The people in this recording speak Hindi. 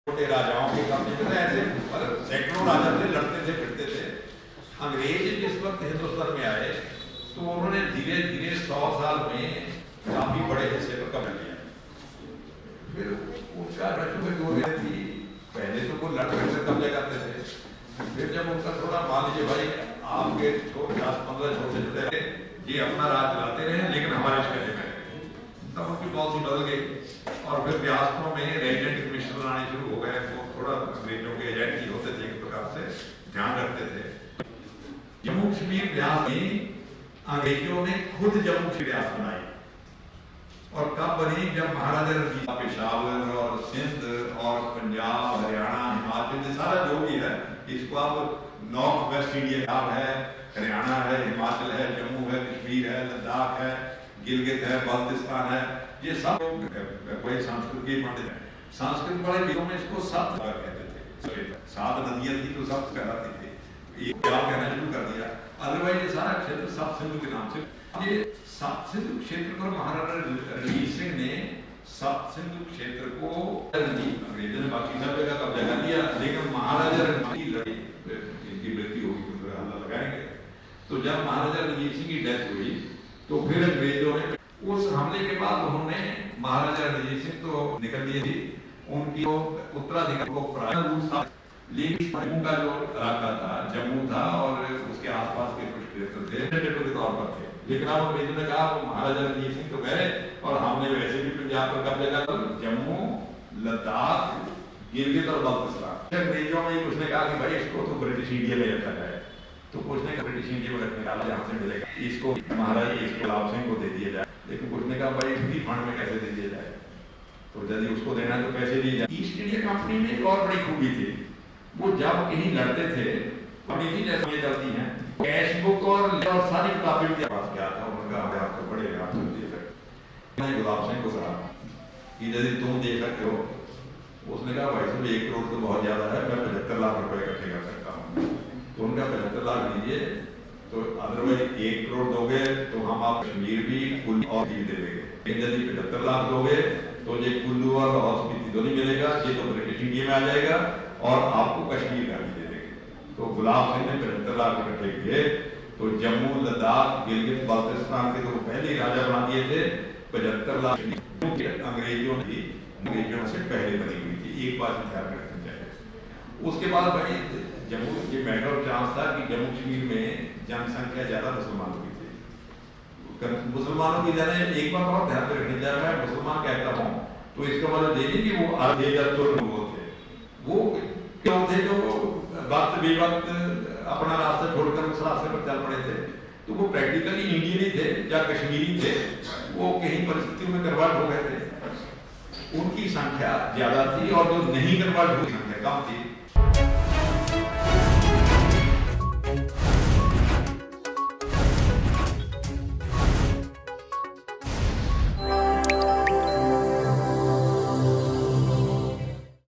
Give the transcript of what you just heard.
छोटे राजाओं के कब्जे में ऐसे मतलब सैकड़ों राजा थे, लड़ते थे फिरते थे। अंग्रेज जिस वक्त हिंदुस्तान में आए तो उन्होंने धीरे धीरे 100 साल में काफी बड़े हिस्से पर कब्जा लिया। फिर उसका रचू में दो थी, पहले तो वो लड़ फिर कब्जा करते थे, फिर जब उनका थोड़ा मान लीजिए भाई आपके 10-15 छोटे छोटे ये अपना राज चलाते रहे लेकिन हमारे इसके में तब उनकी पॉलिसी बदल गई और फिर रियासतों में रेजिडेंट कमिश्नर आने शुरू हो गए। वो थोड़ा अंग्रेजों के एजेंट ही होते थे, एक प्रकार से ध्यान रखते थे। जम्मू कश्मीर रियासत में अंग्रेजों ने खुद जम्मू कश्मीर रियासत बनाई और कब बनी, जब महाराजा रंजीत सिंह पेशावर और सिंध और पंजाब, हरियाणा, हिमाचल सारा जो भी है, इसको आप नॉर्थ वेस्ट इंडिया है, हरियाणा है, हिमाचल है, जम्मू है, कश्मीर है, लद्दाख है, गिलगित है, बाल्टिस्तान है, ये सब बड़े संस्कृत के पंडित हैं। संस्कृत वाले विषयों में इसको सप्त कहते थे। 7 नदियां थी तो सप्त कहलाती थी, ये क्या कहना शुरू कर दिया। अदरवाइज ये सारा क्षेत्र सप्त सिंधु के नाम से, ये सप्त सिंधु क्षेत्र पर महाराजा रणजीत सिंह ने सप्त सिंधु क्षेत्र को अंग्रेजों ने बाकी सब जगह कब्जा कर लिया, लेकिन महाराजा रणजीत की लड़ाई इनकी मृत्यु होगी तो हल्ला लगाएंगे। तो जब महाराजा रणजीत सिंह की डेथ हुई तो फिर अंग्रेजों ने उस हमले के बाद उन्होंने महाराजा रणजीत सिंह तो निकल दिए थी, उनकी उत्तराधिकारी को प्रायः था, लेकिन जम्मू का जो इलाका था, जम्मू था और उसके आसपास के कुछ क्षेत्र थे के तौर पर थे। लेकिन अब अंग्रेजों ने कहा महाराजा रणजीत सिंह तो गए और हमने वैसे भी पंजाब पर कब्जा कर जम्मू, लद्दाख, गिलगित और बाल्टिस्तान। अंग्रेजों में उसने कहा कि भाई इसको तो ब्रिटिश इंडिया में रखा जाए, तो कुछ ने ब्रिटिश इंडिया में रखने का जहाँ से मिलेगा इसको महाराजा इसको लाभ सिंह को दे दिया जाए, लेकिन कुछ ने कहा भाई फ्री फंड में कैसे दे दिया जाए, तो यदि उसको देना है तो पैसे दिए जाए। ईस्ट इंडिया कंपनी में एक और बड़ी खूबी थी, वो जब कहीं लड़ते थे कमेटी जैसे चलती हैं, कैश बुक और सारी किताबें उनके पास क्या था, उनका आपको बड़े आप दे सकते। मैंने गुलाब सिंह को कहा कि यदि तुम दे सकते हो, उसने कहा भाई साहब 1 करोड़ तो बहुत ज्यादा है, मैं 75 लाख रुपए इकट्ठे कर सकता हूँ। तो उनका 75 लाख दीजिए, तो अदरवाइज 1 करोड़ दोगे तो हम आप कश्मीर भी कुल्लू और भी दे देंगे, लेकिन यदि 75 लाख दोगे तो ये कुल्लू और लाहौल स्पीति दोनों मिलेगा, ये तो ब्रिटिश इंडिया में आ जाएगा और आपको कश्मीर का भी दे देंगे। तो गुलाब सिंह ने 75 लाख इकट्ठे किए, तो जम्मू, लद्दाख, गिलगित, बाल्टिस्तान के तो पहले राजा बना दिए थे। 75 लाख अंग्रेजों से पहले बनी हुई थी, एक बात ध्यान रखनी चाहिए। उसके बाद भाई जम्मू ये मैटर ऑफ चांस था कि जम्मू कश्मीर में जनसंख्या ज्यादा मुसलमानों की थी। मुसलमानों की ज्यादा, एक बात और ध्यान रखनी चाहिए, मैं मुसलमान कहता हूँ तो इसका मतलब ये नहीं कि वो आधे वो थे, वो क्यों थे जो वक्त बेवक्त अपना रास्ता छोड़कर उस रास्ते पर चल पड़े थे, तो वो प्रैक्टिकली इंडियन ही थे या कश्मीरी थे, वो कहीं परिस्थितियों में कन्वर्ट हो गए थे, उनकी संख्या ज्यादा थी और जो नहीं कन्वर्ट हुई संख्या कम थी।